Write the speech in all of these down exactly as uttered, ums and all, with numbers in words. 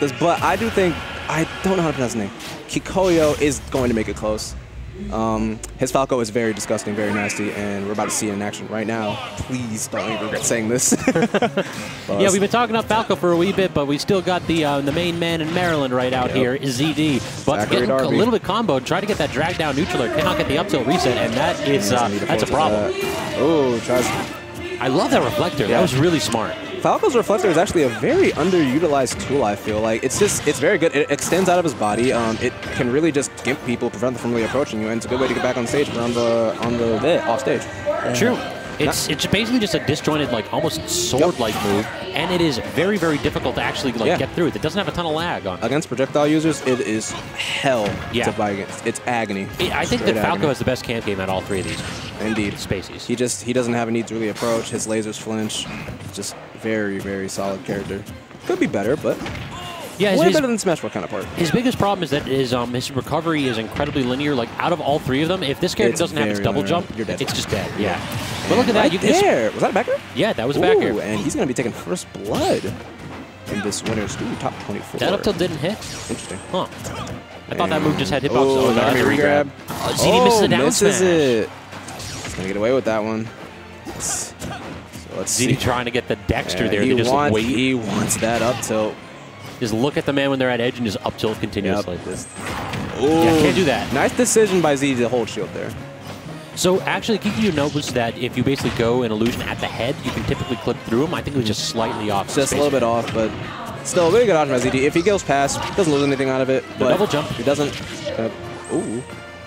this, but I do think, I don't know how to pronounce his name. Kikoyo is going to make it close. Um, his Falco is very disgusting, very nasty, and we're about to see it in action right now. Please don't even regret saying this. Yeah, we've been talking up Falco for a wee bit, but we still got the uh, the main man in Maryland right out yep. here, is Z D. But Zachary getting Darby. a little bit comboed, try to get that drag down neutraler, cannot get the up tilt reset, and that is uh, that's a problem. That. Oh, tries. I love that reflector. Yeah. That was really smart. Falco's reflector is actually a very underutilized tool, I feel like. It's just, it's very good. It extends out of his body. Um, it can really just gimp people, prevent them from really approaching you, and it's a good way to get back on stage around the, on the, yeah, off stage. True. It's it's basically just a disjointed, like, almost sword-like yep. move, and it is very, very difficult to actually like yeah. get through it. It doesn't have a ton of lag on it. Against projectile users, it is hell yeah. to fight against. It's agony. It, I think that Falco agony. has the best camp game at all three of these. Indeed. Spacies. He just, he doesn't have a need to really approach. His lasers flinch. Just very, very solid character. Could be better, but... Yeah, his, way his, better than Smash Four counterpart. His biggest problem is that his um his recovery is incredibly linear. Like out of all three of them, if this character it's doesn't have its double linear. jump, You're dead. it's just dead. Yeah. And but look at that. Right you can there. Was that a back air? Yeah, that was a Ooh, back air. And he's going to be taking first blood in this winner's dude, top twenty-four. That up tilt didn't hit. Interesting. Huh. I and thought that move just had hitbox. Oh, Oh, no, re-grab. Oh, Z D misses the down misses smash. it. He's going to get away with that one. Let's, so let's Z D see. trying to get the Dexter yeah, there. He, they just wants, wait. he wants that up tilt. Just look at the man when they're at edge and just up tilt continuously. Yep. This, yeah, can't do that. Nice decision by Z to hold shield there. So actually, Kiki, you noticed that if you basically go an illusion at the head, you can typically clip through him. I think it was just slightly off. Just a little bit off, but still a very good option by Z D. If he goes past, doesn't lose anything out of it. The but double jump. He doesn't. Uh, ooh.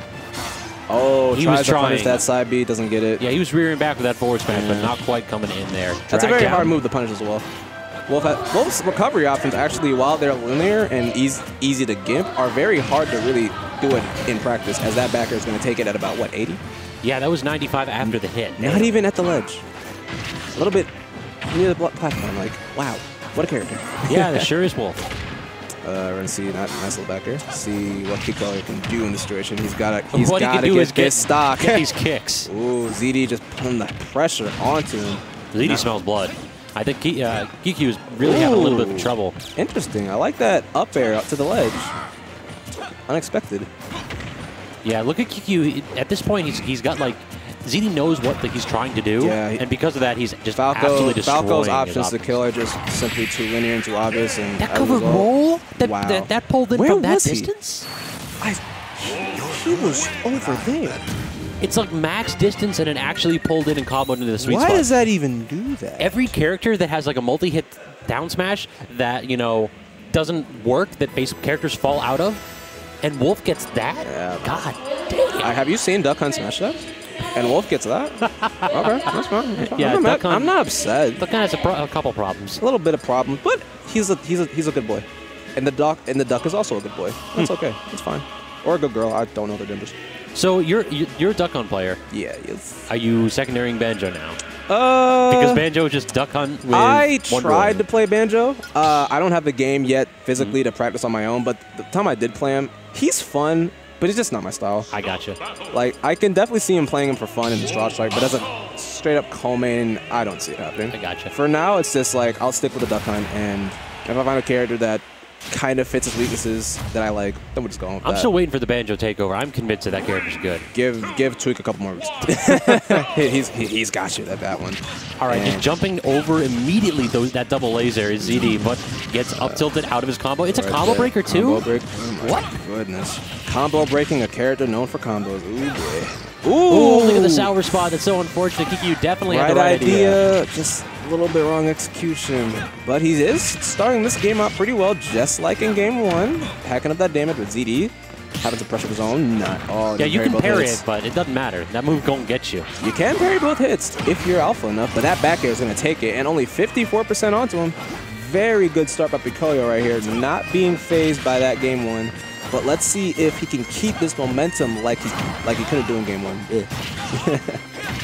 Oh, he tries was to trying. punish that side B, doesn't get it. Yeah, he was rearing back with that forward smash, yeah. but not quite coming in there. Drag That's a very down. hard move to punish as well. Wolf had, Wolf's recovery options actually, while they're linear and easy, easy to gimp, are very hard to really do it in practice, as that backer is going to take it at about, what, eighty? Yeah, that was ninety-five after the hit. Not even at the ledge. A little bit near the platform. Like, wow, what a character. Yeah, that sure is Wolf. Uh, we're going to see that nice little backer. See what Kikoyo can do in this situation. He's got to he's what got he to get get get, this stock. Get these kicks. Ooh, Z D just putting the pressure onto him. Z D Not smells blood. I think Ki uh, Kiki was really Ooh, having a little bit of trouble. Interesting. I like that up air up to the ledge. Unexpected. Yeah, look at Kiki. At this point, he's he's got like Z D knows what the, he's trying to do, yeah, he, and because of that, he's just Falco, absolutely destroying Falco's his options to kill are just simply too linear and too obvious. And that covered roll? That, wow. that, that pulled in Where from that was distance? He? I, he was over there. It's like max distance, and it actually pulled in and comboed into the sweet Why spot. Why does that even do that? Every character that has like a multi-hit down smash that, you know, doesn't work, that basic characters fall out of, and Wolf gets that? Yeah, God damn. I, have you seen Duck Hunt smash that? And Wolf gets that? Okay, that's fine. That's fine. Yeah, I'm, not not, I'm not upset. Duck Hunt has a, pro a couple problems. A little bit of problems, but he's a he's a he's a good boy. And the Duck and the Duck is also a good boy. That's okay. It's fine. Or a good girl. I don't know the genders. So you're you're a Duck Hunt player. Yeah. Yes. Are you secondarying Banjo now? Uh, because Banjo is just Duck Hunt with I one tried roll. to play Banjo. Uh, I don't have the game yet physically mm-hmm. to practice on my own, but the time I did play him, he's fun, but he's just not my style. I gotcha. Like, I can definitely see him playing him for fun in the Straw Strike, but as a straight up co-main, I don't see it happening. I gotcha. For now, it's just like, I'll stick with the Duck Hunt, and if I find a character that kind of fits his weaknesses that I like, then we'll just go on with I'm that. still waiting for the Banjo takeover. I'm convinced that that character's good. Give give Tweak a couple more weeks. he's, he, he's got you at that one. All right, and just jumping over immediately those, that double laser is Z D, but gets up tilted out of his combo. It's right a combo there. breaker too? Combo break. Oh my what? goodness. Combo breaking, a character known for combos. Ooh, boy. Ooh, Ooh, look at the sour spot. That's so unfortunate. Kiki, you definitely right had the right idea. idea. Just a little bit wrong execution. But he is starting this game out pretty well, just like in game one. Packing up that damage with Z D. Having some pressure of his own. Not all. Yeah, you can parry hits. it, but it doesn't matter. That move gonna get you. You can parry both hits if you're alpha enough, but that back air is going to take it, and only fifty-four percent onto him. Very good start by Picoyo right here, not being phased by that game one. But let's see if he can keep this momentum like he like he could have done in game one. Yeah.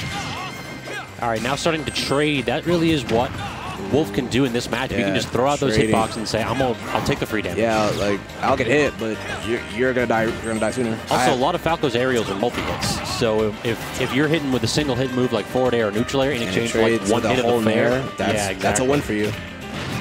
All right, now starting to trade. That really is what Wolf can do in this match. Yeah, you can just throw out those trading. hitboxes and say, "I'm gonna, I'll take the free damage." Yeah, like I'll get hit, but you're, you're gonna die. You're gonna die sooner. Also, a lot of Falco's aerials are multi-hits. So if if you're hitting with a single hit move like forward air or neutral air in exchange for like one hit of the fair, that's, yeah, exactly. that's a win for you.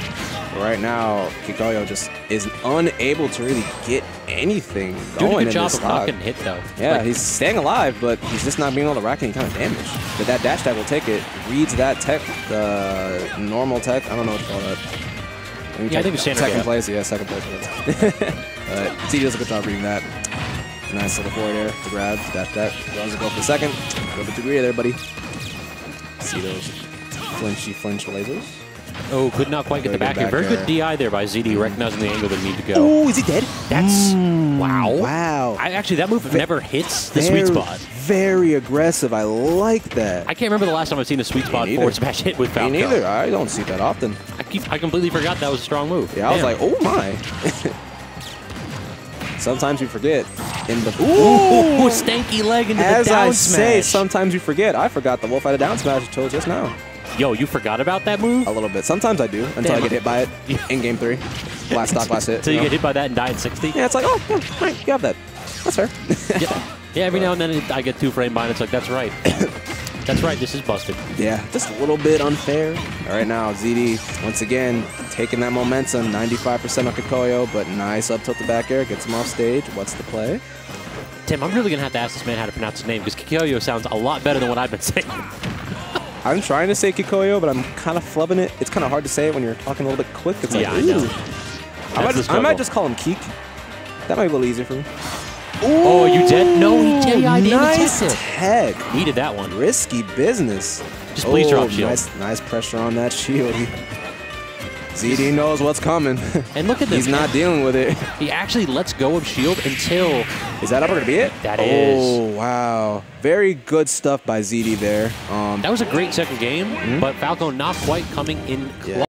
Right now, Kikoyo just is unable to really get anything going. Doing a good in job this of not stock. getting hit, though. Yeah, Like, he's staying alive, but he's just not being able to rack any kind of damage. But that dash tag will take it. Reads that tech, uh, normal tech. I don't know what to call that. I mean, yeah, I think it's standard. Second Yeah. place, yeah, second place. But Z D does a good job reading that. Nice little forward air to grab, dash that. Does go for the second. A little bit too greedy there, buddy. See those flinchy flinch lasers. Oh, could not quite get Very the back good here. Very back good D I there by Z D, recognizing the angle that need to go. Oh, is he dead? That's Mm, wow. Wow. I actually that move never hits the very, sweet spot. Very aggressive. I like that. I can't remember the last time I've seen a sweet spot neither. forward smash hit with Me Falco. neither. I don't see that often. I keep I completely forgot that was a strong move. Yeah, I was Damn. like, oh my. Sometimes we forget in the ooh, Ooh, stanky leg into as the down I smash. say, sometimes you forget. I forgot the wolf out of down smash until just now. Yo, you forgot about that move? A little bit. Sometimes I do until Damn. I get hit by it in game three. Last stock, last hit. So you know? get hit by that and die at sixty? Yeah, it's like, oh, yeah, right, you have that. That's fair. yeah. yeah, every now and then it, I get two frame behind. It's like, that's right. That's right, this is busted. Yeah, just a little bit unfair. All right, now Z D, once again, taking that momentum, ninety-five percent on Kikoyo, but nice up tilt the back air, gets him off stage. What's the play? Tim, I'm really going to have to ask this man how to pronounce his name, because Kikoyo sounds a lot better than what I've been saying. I'm trying to say Kikoyo, but I'm kind of flubbing it. It's kind of hard to say it when you're talking a little bit quick. It's like, Yeah, I know. ooh. I might, the just, I might struggle. just call him Keek. That might be a little easier for me. Oh, you did? No, he J I'd in nice the tech. tech. Needed that one. Risky business. Just please oh, drop shield. Nice, nice pressure on that shield. Z D knows what's coming. And look at this. He's not dealing with it. He actually lets go of shield until... Is that ever going to be it? That oh, is. Oh, wow. Very good stuff by Z D there. Um, That was a great second game, Mm-hmm. but Falco not quite coming in Yeah. close.